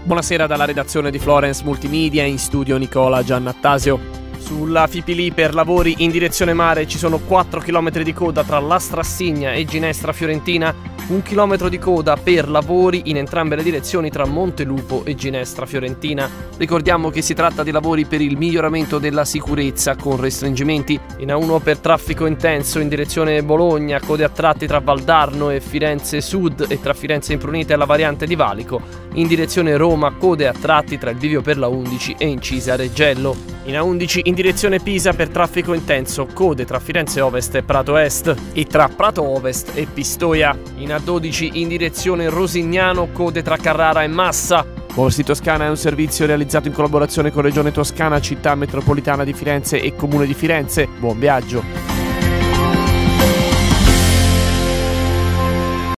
Buonasera dalla redazione di Florence Multimedia, in studio Nicola Giannattasio. Sulla Fipili per lavori in direzione mare ci sono 4 km di coda tra Lastrassigna e Ginestra Fiorentina, 1 chilometro di coda per lavori in entrambe le direzioni tra Montelupo e Ginestra Fiorentina. Ricordiamo che si tratta di lavori per il miglioramento della sicurezza con restringimenti. In A1 per traffico intenso in direzione Bologna, code a tratti tra Valdarno e Firenze Sud e tra Firenze Impruneta e la variante di Valico. In direzione Roma, code a tratti tra il bivio per la 11 e Incisa Reggello. In A11 in direzione Pisa per traffico intenso, code tra Firenze Ovest e Prato Est e tra Prato Ovest e Pistoia. In A12 in direzione Rosignano, code tra Carrara e Massa. Borsi Toscana è un servizio realizzato in collaborazione con Regione Toscana, Città Metropolitana di Firenze e Comune di Firenze. Buon viaggio!